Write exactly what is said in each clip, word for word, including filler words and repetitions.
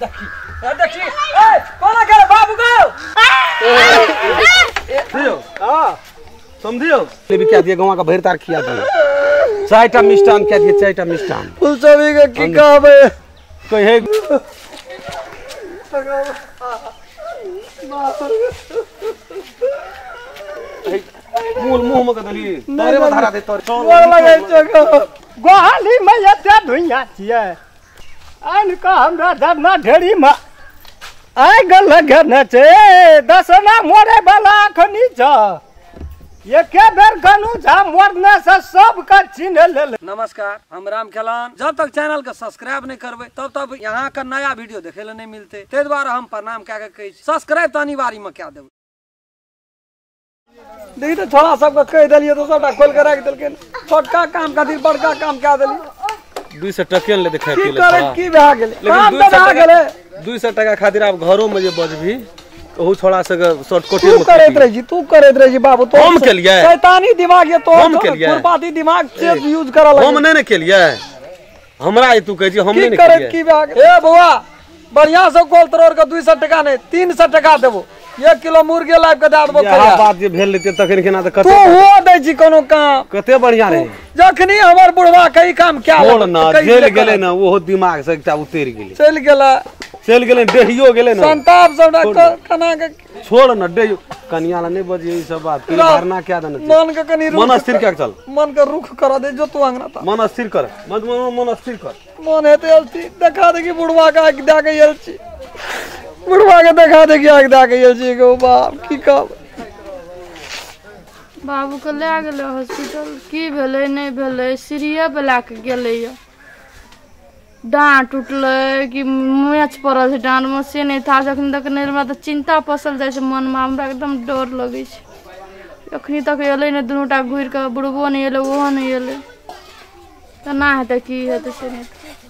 देखी देखी ए कोना करे बाबू को दियो हां समझियो ले भी क्या दिए गांव का भैर तार खिया दिए चारटा मिष्ठान क्या दिए चारटा मिष्ठान उस सभी का की कहबे कहे मूल मुंह में कदली तोरे में धारा दे तोरे गोर लगे चको गोहाली में एते धुइया छिए आन का हमरा धरना ढेरी में आइ गल लगने छे दसना मोरे वाला खनी छ एके बेर गनु झा मोरने से सब का चिन्ह ले ले। नमस्कार, हम राम खेलान। जब तक चैनल के सब्सक्राइब नहीं करबे तब तक यहाँ का नया वीडियो देखे ले नहीं मिलते। ते द्वारा हम प्रणाम क्या के सब्सक्राइब तो अनिवार्य में क्या देबे। देखी तो छोड़ा सबके कह दिलिए तो सबटा खोल के रख देलके। छोटका काम खातिर बड़का काम क्या देली दो सौ टके ले देखाई की करे की भा गेले काम तो भा गेले दो सौ टका खातिर आप घरों में जे बजभी ओहू छोड़ा से शॉर्टकट में करत रही तू करत रही बाबू तो हम के लिए शैतानी दिमाग ये तो हम के लिए खुरपाती दिमाग से यूज करा लगे हम नहीं ने के लिए हमरा ई तू कह जी हम नहीं ने करे की भा ए बुआ बढ़िया से कोल तरोर के दो सौ टका नहीं तीन सौ टका देबो एक किलो मुर्गे लाइव के दे देबो। यह बात जे भेल लेते तखन केना त कते तू हो दै छी कोनो काम कते बढ़िया रहे जखनी हमर बुढ़वा कई काम क्या छोड़ ना जेल गेले ना ओहो दिमाग से एकटा उतर गेले चल गेला चल गेले देहियो गेले ना संताप सबटा कना के छोड़ ना देहियो कनिया ला नहीं बजिए ई सब बात की धारणा क्या देना मन के कनी मन स्थिर क्या चल मन के रुख करा दे जो तू अंगना था मन स्थिर कर मन मन स्थिर कर मन हेते अलती देखा दे कि बुढ़वा का आग दे के अलची बुढ़वा के देखा दे कि आग दे के अलची गो बाप की कब बाबू के ले गेले हॉस्पिटल की भेले नहीं भेले सीरिया पे लाके गेले या डांट टूटले कि मैच पड़ल है डांट में से नहीं था जखन तक नहीं हमरा तो चिंता पसल जाय छै मन में हमरा एकदम डर लगे छै अखनी तक एले ने दुनूटा घुर के बुढ़बो नहीं एले ओहो नहीं एले तना हेते की हेते से नहीं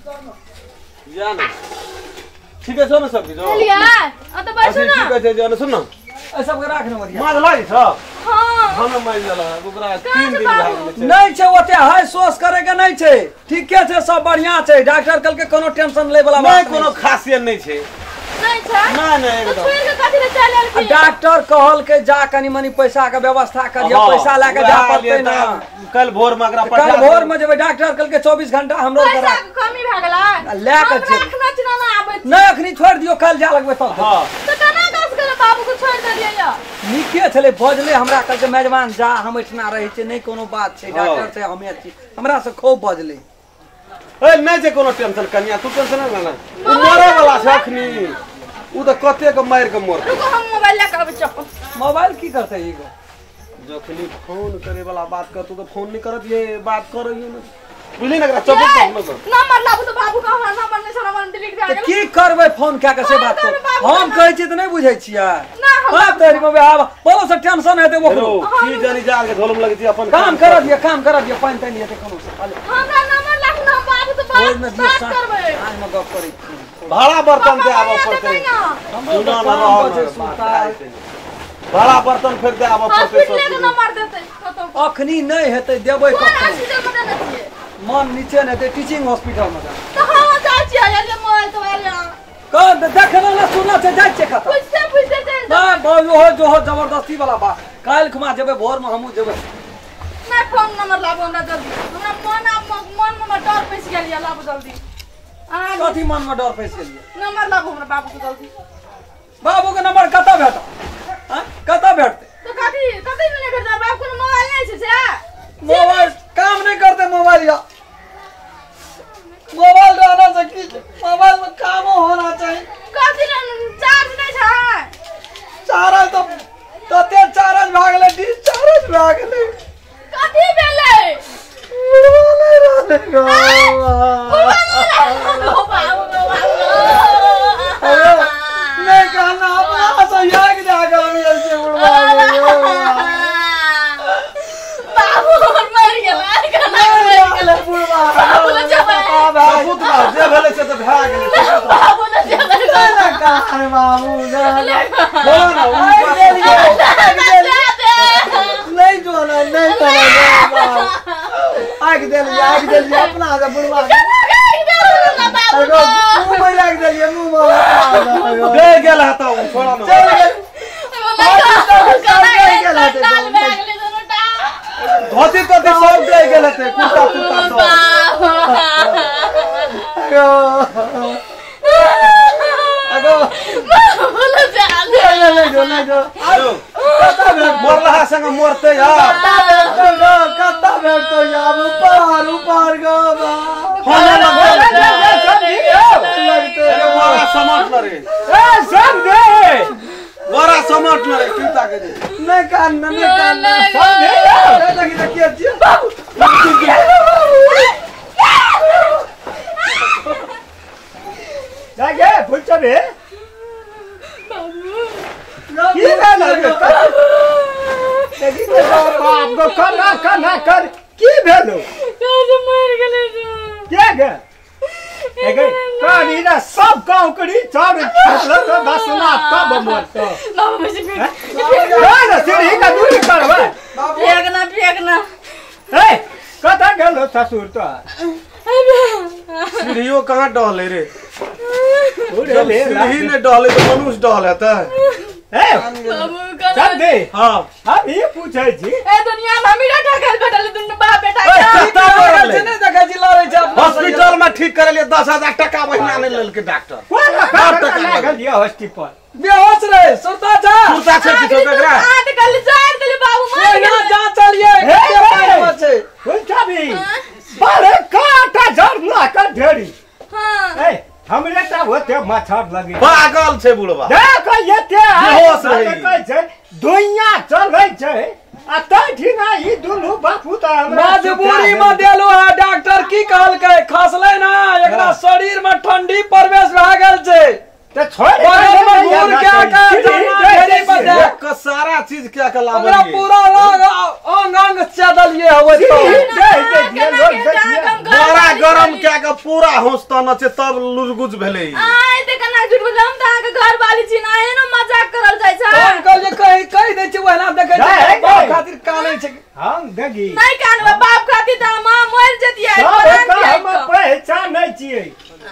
जान ठीक है सुन सब जो लिया आ तो बैठो ना ठीक है जान सुन ना ए सब के राख न मरिया मार लाई छ हां हम मार जाला ओकरा तीन दिन भाग नहीं छै ओते हाय सोच करे के नहीं छै ठीके छै सब बढ़िया छै डॉक्टर कल के कोनो टेंशन ले वाला नहीं कोनो खासियत नहीं छै नहीं छै ना ना एकदम फिर के कथि ले चल आल की डॉक्टर कहल के जा कनी मनी पैसा के व्यवस्था करियो पैसा लाके जा पड़ते ना कल भोर में अगरा कल भोर में जेबे डॉक्टर कल के चौबीस घंटा हमरो करा कमी भ गेला ले के छै रखना चिना ना आबे नहीं अखनी छोड़ दियो कल जा लगबे तब हां तो कना कस के बाबू को छोड़ दे दिया या नीके छले बजले हमरा कल के मेजबान जा हम इतना रहे छै नहीं कोनो बात छै डॉक्टर से हमे छी हमरा से खूब बजले ए नहीं छै कोनो टेंशन कन्या तू टेंशन ना ले मरे वाला छै अखनी उ त कते के मार के मोर रुको हम मोबाइल लेके आबे चप्पल मोबाइल की करते एगो जखनी फोन करे वाला बात कर तू तो फोन नहीं करत ये बात कर रही है बुझली ना चप्पल पकड़ लो नंबर लाबू तो बाबू का हमरा नंबर नहीं सारा मन डिलीट भए गेल की करबे फोन क्या के से बात कर हम कहै छी त नहीं बुझै छियै ना बात तेरी में आब बोलो से टेंशन हेते ओकरो की जानी जाल के झोलम लगे छी अपन काम कर दिए काम कर दिए पानी तनी हेते कोनो से हमरा नंबर लाख ना बाबू तो बात बात करबे आज में गप करै छी भाड़ा बर्तन दे आबो पड़ते सुना ना रहो भाड़ा बर्तन फेर दे आबो पड़ते सब नंबर देते अखनी नहीं हेते देबै हॉस्पिटल में देना चाहिए मन नीचे ने दे टीचिंग हॉस्पिटल में तो हम जाय छी ये मोबाइल तो वाला कौन देखना ना सुनना से जाय छै कत पूछते पूछते ना बोलो हो जो हो जबरदस्ती वाला बात काल खुमा जेबे भोर में हमहु जेबे ना फोन नंबर लाबो हमरा जल्दी हमरा मन मन में डर पैस गेल या लाबो जल्दी आ कथी मन में डर पैस गेलिए नंबर लाबो हमरा बाबू को जल्दी बाबू के नंबर कत भेट हां कत भेटते तो कथी कथी नहीं भेटता बाबू को मोबाइल नहीं छै से मोबाइल काम नहीं करते मोबाइल या मोबाइल रहना चाहिए मोबाइल में काम होना चाहिए कथी चार्ज नहीं छै चार्ज तो तते चार्ज भाग गेले डिस्चार्ज भाग गेले कथी भेलै उड़वाले रहने का नहीं कहना अपना से याद जागा मिल से उड़वाले बाबू मर गेला नहीं उड़वाले बहुत बार जे भेले से त भा गेले बाबू ने जे ना कहां बाबू ना बोलो ना नहीं जो ना नहीं करा आग दे आग दे अपना से बुढ़वा एगो मुंह में लग जाइए मुंह में दे गेल है तो छोड़ा ना चल गेल धोती तो सब दे गेल है कुर्ता कुर्ता सब अगो ले ले जो ले जो मोरला संग मोरते यार कत्ता बैठो यार ऊपर ऊपर गो होने लगते लगते अरे वारा समट न रे ए समझे वारा समट न रे चिंता के दे नहीं कान नहीं कान समझे लगी तो क्या जी जागे फुलचबे की ना लगे देखी तो बाप को कना कना कर की भेलो कैसे मर गेले के गे एगे कानी ना सब गांव कड़ी चार छतला तो दस लाख तब मरतो बाबू मुझे ना सीढ़ी का दूरी करवा फेंकना फेंकना ए कथा गेलो ससुर तो सीढ़ियों कहां डहले रे उड़े ले सीढ़ी ने डहले तो मनुष्य डहले त ए बाबू का सब दे हां हम ये पूछे छी ए दुनिया में मेरा ढकल बैठल दुनु बाप बेटा ए, का कत्ता मरले नहीं देखा जी लड़े छ हॉस्पिटल में ठीक करे लिए दस हजार टका महीना ने लेल के डॉक्टर कौन बाप का टका लागल ये हॉस्पिटल बेहोश रहे सुरता था कुर्ता से किछो बेगरा आठ गल चार गल बाबू ये मर ना गेले जा चलिए हे, के हे। पानी बचे फुलचबी बड़े काटा झरना कर ढेरी हां ए हमरे ता होते मच्छर लगे पागल छे बुढ़वा देख ये ते बेहोश रही। कहै छै दुनिया चलै छै आ तै ना ई दुनु बापू त हमरा मजबूरी में देलो है डॉक्टर की कहल के खसले ना एकरा शरीर में ठंडी प्रवेश भ गेल छै ते छोड़ बगल में घूर के का जना ढेरी पर दे एक सारा चीज क्या के ओकरा लाभ पूरा रंग अंग अंग चदलिए होवे तो बड़ा गरम क्या के पूरा होस्ता न छे तब लुजगुज भेले आय ते कना झूठ बोलम त के घर वाली चिनाए न मजाक करल जाय छै हम कहले कहि कहि दे छै वहना देखे जाए, छै बाप जाए। खातिर कानै छै हम दगी नहीं कान बाप खातिर त मां मर जतियै सब का हम पहचान नहीं छिए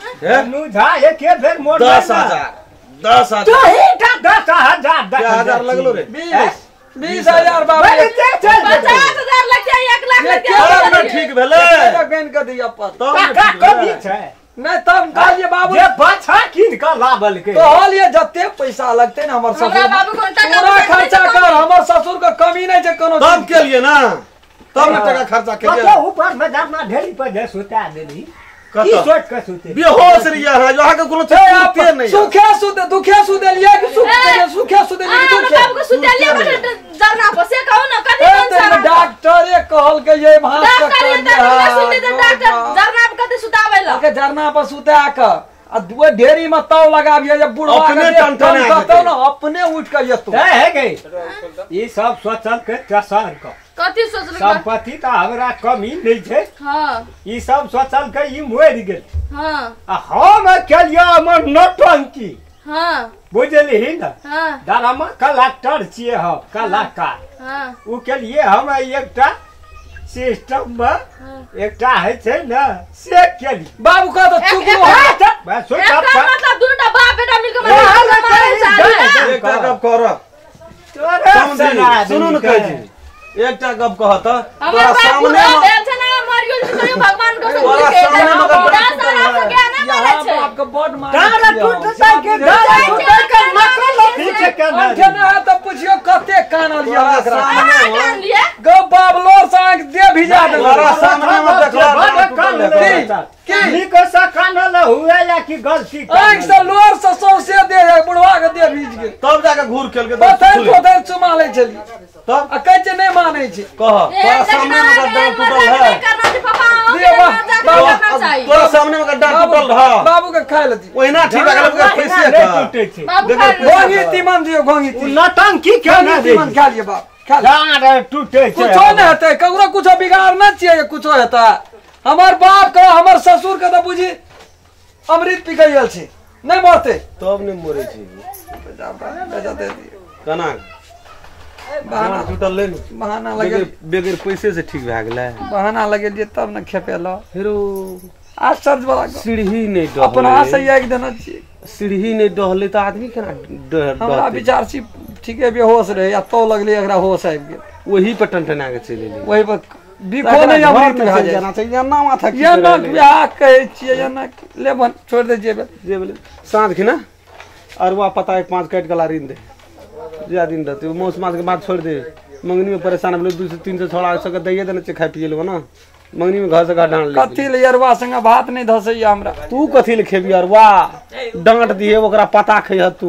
नु झा एके बेर मोड़ दस हजार दस तो हजार ही का दस हजार दस क्या हजार लगलो रे बीस बीस हजार बाबू भाई ते चल पचास हजार लग जाए एक लाख लग क्या तब जाए न ठीक भेले बेन के दिया पर तब न का ठीक कमी भेले छै नहीं तब कहलिए बाबू जे बाछा किन का लाबल के तो हलिए जत्ते पैसा लगते ना हमर हमरा ससुर बाबू को टका पूरा पैसा खर्चा नहीं कर हमर ससुर के कमी नहीं छै कोनो तब के लिए ना तब न टका खर्चा के कतो लिए ऊपर में जाना ढेरी पर जे सुता देली की कतो सोच के सुते बेहोश रिया है जो के कोनो छूते नहीं सुखे सुते दुखे सुते लिए कि सुखे सुखे सुते लिए कि हमरा दुखे बाबू को सुतेलिए बट जरना पर से कहू न कथि ए मन तेरे सारा डॉक्टर एक कहल के ये भांस का डॉक्टर ये कर त सुते त डॉक्टर जरना पर कथि सुतावे ल के झरना पर सुता के आ दुए ढेरी में ताव लगाबिए जे बुढ़वा अपने के टनटने आ कहतो जेतै। ना अपने उठ के येतो तै है गई ई सब सोचल के चसर का कथि सोचल संपत्ति त हमरा कमी नहीं छै हां ई सब सोचल के ई मोर गेल हां आ हम केलिया हमर नौटंकी हां बुझली न हां दारामा कलेक्टर छिए हम कलाकार हां उ के लिए हम एकटा सिस्टम में एकटा है छै न से केली बाबू का तो एक- चुप एक- रहो बस सोच एकर मतलब दुनुटा बाप बेटा मिलके ए, मारे ए, मारे ए, चाहे ए, एकटा गप कर तोरे समझी सुनु न कहै छी एकटा गप कह त हमर तोरा बाप सामने बुढ़ा में भेल छै ना मरियो छै भगवान को सब तोरा के सामने में दस डॉक्टर साल से ज्ञान नहीं मिले यहाँ छै बाप के बड मार दारा टूटता के दारा टूटता के नकल पीछे के अंठे ना है तो पूछियो कते कानल ये तोरा एकरा सामने में जान लिए गो बाबलो सांग दे भिजा दे तोरा सामने में देखला बड़ की? नीक से कानल हुए या कि गलती आंख से लोर से सौसे दे है बुढ़वा के दे भीज के तब जाके घूर खेल के पथर पथर चुमा ले चली तब आ कह छै नहीं माने छै कह तोरा सामने में डांट टूटल है करना छै पापा दिए बा- मजाक बाबा- नहीं करना चाहिए तोरा सामने में डांट बाबू टूटल रहा बाबू के खाए लेती ओहिना ठीक है लोग पैसे का टूटे छै बाबू देखो, खा ले। गोंगी तीमन दियो गोंगी उ तीमन नटंकी क्यों ना गोंगी दे तीमन खा लिए बाप खा ले दारा टूटे छै कुछो नहीं हेतै ककरो कुछो बिगाड़ न छियै कुछो हेतै हमर बाप के हमर ससुर के तो बुझी अमृत पी गइल छै नहीं मरते तब नहीं मरे छी बेजा दे दिए कना बहाना डांट टूटल ले बहाना लगे बेगर बेगर पैसे से ठीक भए गेलै बहाना लगेलिए तब न खेपेला फेरो आश्चर्य वाला गप। सीढ़ी नहीं डहले अपना से एक देना चाहिए। सीढ़ी नहीं डहले तो आदमी केना डह हमरा डहते? विचार छी ठीके बेहोश रहे या तो लगले एकरा होश आबि गेल वही पे टनटना के चले ले वही पर बिको नहीं अमृत भा जाए जाना चाहिए ना माथा की ये ना बियाह कहे छियै ये ना ले बन छोड़ दे जेबे जे बोले सांझ के ना अरवा पता है पांच काट गला रिन दे ज्यादा दिन रहते वो मौस मास के बाद छोड़ दे मंगनी में परेशान बोले दो से तीन सौ छोड़ा सके दैये देना चाहिए खाए पिए लो ना मंगनी में घर से घर डाल ले कथी ले अरवा संग भात नहीं धसैया हमरा तू कथी ले खेबी अरवा डांट दिए ओकरा पता खइह तू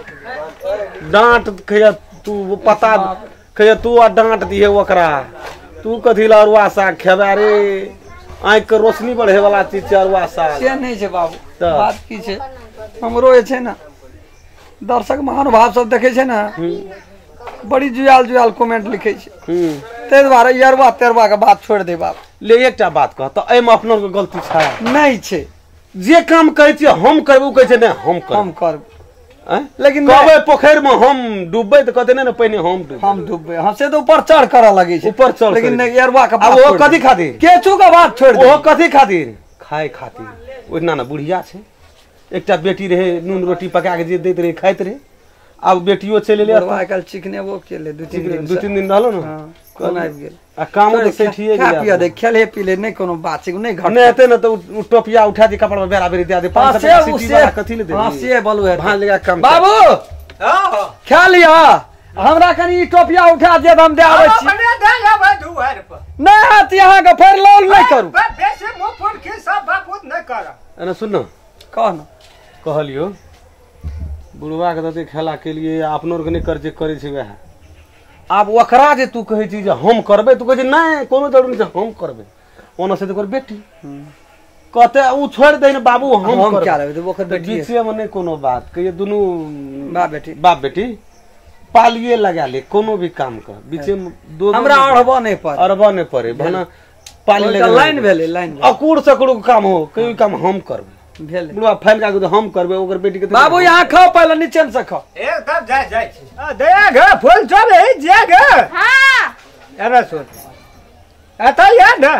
डांट खइह तू वो पता खइह तू आ डांट दिए ओकरा तू कथी ला अरवा साग खेबा रे आँख के रोशनी बढ़े वाला चीज छै अरवा साग से नहीं छै बाबू तऽ। बात की छै हमरो जे छै ना दर्शक महानुभाव सब देखे छै ना बड़ी जुयाल जुयाल कमेंट लिखे छै हम्म ते दुआरे ई अरवा तेरवा के बात छोड़ दे बाप ले एकटा बात कह त एमे अपनो के गलती छै नहीं छै जे काम कहै छियै हम करबू कहै छै नहीं हम करब हम करब हैं? लेकिन कहबै पोखरि में हम डूबबै त कहते नहीं ना पहिने हम डूब हम डूबे हम से तो ऊपर चढ़ कर लगे छै ऊपर चढ़ लेकिन करै नहीं अरवा के अब बात वो छोड़ कथी दे। खातिर केचू के बात छोड़ दे ओहो कथी खातिर खाए खातिर ओहिना ना बुढ़िया छै एकटा बेटी रहे नून रोटी पका के जे दैत रहे खाइत रहे अब बेटियो चले ले बुढ़वा आइ चिकने वो के ले दू तीन दिन दू से। तीन दिन रहलो ना हाँ, कोन आबि गेल आ कामो तो सेठिए खा पिया गया दे खेले पीले नहीं कोनो बात छै नहीं घट नहीं हेते ना तो उ टोपिया उठा दे कपड़ा में बेरा बेरी दे दे हाँ, पांच से सौ उ सिटी से वाला कथी ले दे हाँ से बोलू है भान लगा काम बाबू खा लिया हमरा कनी ई टोपिया उठा दे हम दे आबै छी अपने दे आबै दुआर पर नहीं हाथ यहाँ के फेर लोल नहीं करू बेसी मुंह फुल की सब बापूत नहीं कर अरे सुन ना कह ना कहलियो बुढ़वा के दते खेला के लिए अपनो के नहीं कर जे करे छै वह आब ओकरा जे तू कहै छी जे हम करबै तू कहै छी नहीं कोनो जरूरी छै हम करबै ओना से तो कर बेटी कहते उ छोड़ दे न बाबू हम हम करबै। क्या लेबै तो ओकर तो बेटी है। बीचे में नहीं कोनो बात कहिए दुनू बाप बेटी बाप बेटी पालिए लगा ले कोनो भी काम कर बीचे में दो हमरा अड़बा नहीं पर अरबा नहीं पड़े भना पाली ओइका लगा लाइन भेले लाइन अकुड़ सकड़ के काम हो कई काम हम करबै भेले बुढ़वा फाइल का तो हम करबै ओकर बेटी के बाबू यहाँ खाओ पहले नीचे से खाओ एकदम जाय जाय छी आ दे गे फूल चढ़े जे गे हाँ अरे सुन एतऽ या ने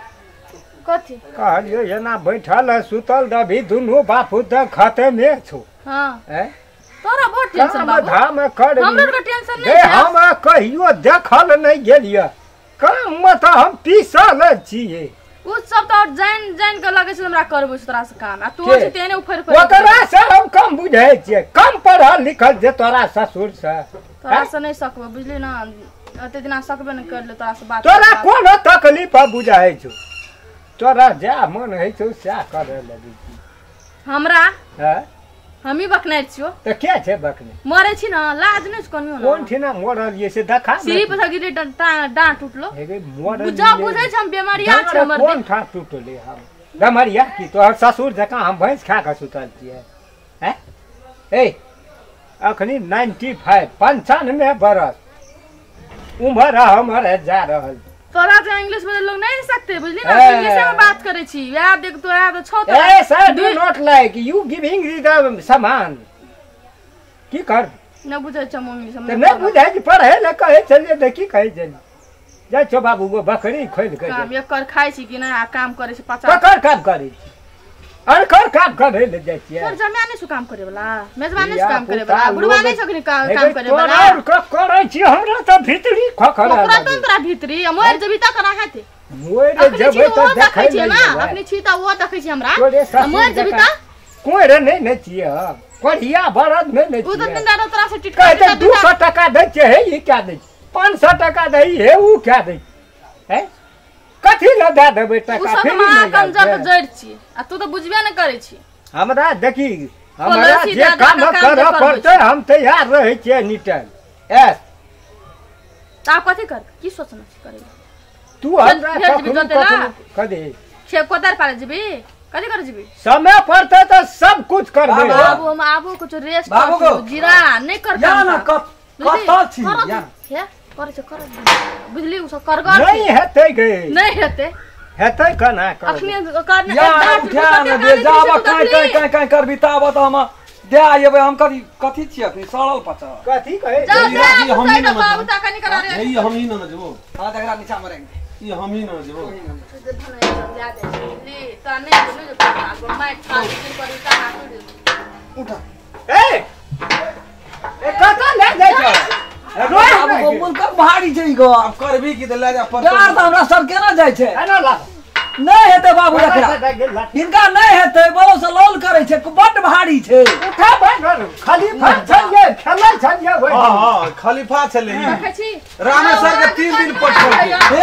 कथी कहलियो एना बैठल है सुतल दभी दुनू बापू त खते में छौ हाँ हैं तोरा बहुत टेंशन काम बाबू धाम कर हमरा के टेंशन दे नहीं है हम कहियो देखल नहीं गेलिए काम में तो हम पीसल छिए उ सब तो जान जान के लगे छै हमरा करबो तोरा से काम आ तू के? से तेने उफर उफर ओकरा से हम कम बुझै छिए कम पढ़ल लिखल जे तोरा ससुर से तोरा से नहीं सकबो बुझली ना अते दिना सकबे नहीं कर ले तोरा से बात तोरा बात। कोनो तकलीफ बुझाइ छौ तोरा जा मन है छौ सएह करे लगी हमरा हैं हम ही बकनाइ छियो त के छै बकने मरे छी ना लाज नहीं छै कनियो कोन ना ठिना मरल ये से देखा सीढ़ी पर से गिरे डांट टूटलो हेगे मरल बुझा बुझै छै हम बीमारिया छै हमर कोन ठा टूटले हम गमरिया की तोहर ससुर जकाँ हम भैंस खा के सुतल छियै हैं ए अखनी पचानवे पंचानवे बरस उम्र हमर जा रहल तोरा तो इंग्लिश में लोग नहीं सकते बुझली ना ए। इंग्लिश में बात करे छी यार देख तो यार तो छो ए sir do not like you giving the सामान की कर न बुझै छ इंग्लिश त में नहीं बुझाइ कि पढ़े ले कहे चलिए देखी कहे चली जा छो बाबू गो बकरी खोल के काम ये कर खाइ छी कि ना काम करे छी पचास ककर काम करे छी अरे कर काम करे ले जाइ छियै तोर जमाने नहीं सु काम करे वाला मेजबान नहीं सु या काम करे पुता वाला बुढ़वा लोग- नहीं सकनी का- हेगे काम करे तोरा वाला और क- करे छी हमरा त भीतरी खखरा ओकरा तो तोरा भीतरी मोर जबी तक करा हेते मोरे अपनी जब छी त वो देखै देखै छी नहीं ना जेबै। अपनी छी त वो देखै छी हमरा तोरे आ मोर ससुर जबी जकाँ त कोरे नहीं नहीं छियै हम कोढ़िया बरद नहीं नहीं उ तो छियै दिन दादा तोरा से टिटका कहते दू सौ टका दै छै हे ई क्या दै छै पाँच सौ टका दै हे उ क्या दै छै हैं कथी ल दे देबै उ टका सब फिर महा कंजर के जड़ छी आ तू तो बुझबे नहीं करे छी हमरा देखी हमरा पड़ोसी जे दादा काम का काम करऽ जे करबै पड़तै हम तैयार रहै छियै निटल एस ता कथी कर की सोचना छी करे तू हमरा भेज देबी कखनो जोते ला। कखनो कदे छे कोदार पाले जबी कथी कर जबी समय पड़तै त सब कुछ करबै बाबा। बाबू हम आबू कुछ रेस्ट बाबू कर को। जीरा नहीं कर या ना कत कत छी या हे करे छ कर बुझली उ सब कर कर नहीं हेतै गे नहीं हेते हेतै कना कर अखनी करने या उठा न दे जाब काय काय काय काय करबी ताब त हम दे आइबे हम कथी कथी छी अखनी सड़ल पचा कथी कहै जा ये- ये जा हम ही हम ना बाबू मतलब। ता कनी करा रे यही हम ही ना जबो हां देखरा नीचा में रहेंगे ये हम ही ना जो उठा ए ए कता ले जाय छ रोय बाबू मुल्क भारी छै गो अब करबी की त ले जा पर यार त हमरा सब केना जाय छै एना ला नहीं हेते बाबू एकरा इनका नहीं हेते बोलो से लोल करे छै बड भारी छै उठा भाग खलीफा छलिए खेलै छलिए होय हां हां खलीफा छले ई रामेश्वर के तीन दिन पटल हे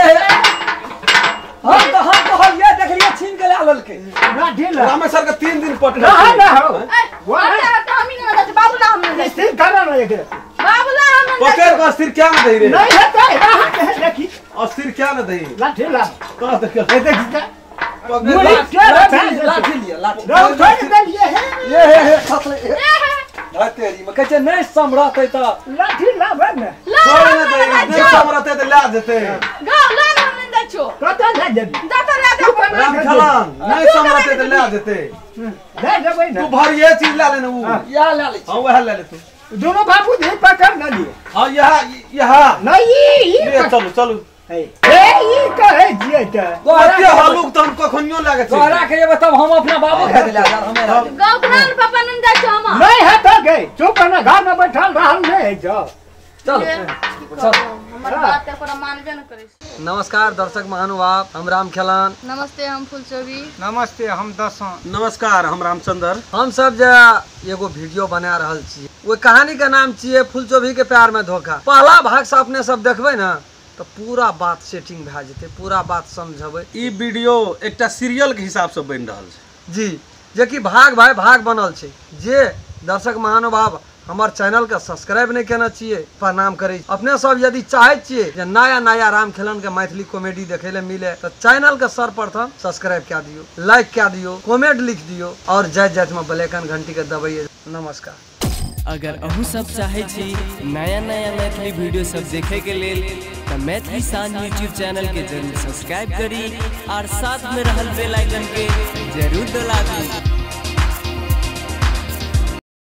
हम तो हम तो हम ये देख लियो छीन के ला ललके ना ढील रामेश्वर के तीन दिन पटल ना ना हो वो हम ही ना बाबूला हम नहीं स्थिर करा ना एक बाबूला हम पकड़ को अस्थिर क्या न दई रे नहीं हेते रहा देखी अस्थिर क्या न दई ला ढील कहां तक ए देखी मुड़ी के लाठी लिया लाठी रो छोड़ दे ये है ये हे हे खसले आ तेरी में कहे नहीं समरते त लाठी लाबे ना छोड़ न दई नहीं समरते त ला देते गाओ ला हम नहीं दछो कता ले देबी जाता ला दे राम खलान नहीं समरते त ला देते ले देबे तू ना भर ये चीज ला लेना वो या ला ले हां वह ले ले तू दोनों बाबू जी पकड़ ना लिए हां यहां यहां नहीं ये ये चलो चलो ए ये कहे जिए त अते हलुक त हमको खनियो लागे छै तोरा के ये बताओ हम अपना बाबू के दिला यार हमें ला गाओ नान पापा नहीं दछो हम नहीं है तो गए चुप ना घर में बैठल रहल नहीं है जाओ चलो हमर बात पर मानबे न करे। नमस्कार दर्शक महानुभाव हम राम खेलान नमस्ते हम फुलचोबी नमस्ते हम दसों नमस्कार हम रामचंद्र हम सब जे एगो वीडियो बना रहल छी वो कहानी के नाम छिए फुलचोभी के प्यार में धोखा। पहला भाग से अपने सब देखबे ना तो पूरा बात सेटिंग भए जेते पूरा बात समझबे। ई वीडियो एकटा सीरियल के हिसाब से बन रहल छै जी जे कि भाग भाई भाग बनल छै। जे दर्शक महानुभाव हमार चैनल के सब्सक्राइब नहीं केना चाहिए प्रणाम करे। अपने सब यदि चाहे छिए जे नया नया राम खेलन के मैथिली कॉमेडी देखे ले मिले तो चैनल के सर्वप्रथम सब्सक्राइब क्या दियो, लाइक क्या दियो, कमेंट लिख दियो और जय जय में बेलैकन घंटी के दबाइए। नमस्कार। अगर अहू सब चाहे छी नया नया मैथिली वीडियो सब देखे के लेल तो मैथिली साँझ यूट्यूब चैनल के जरूर सब्सक्राइब करी और साथ में रहल बेल आइकन के जरूर दबा दी।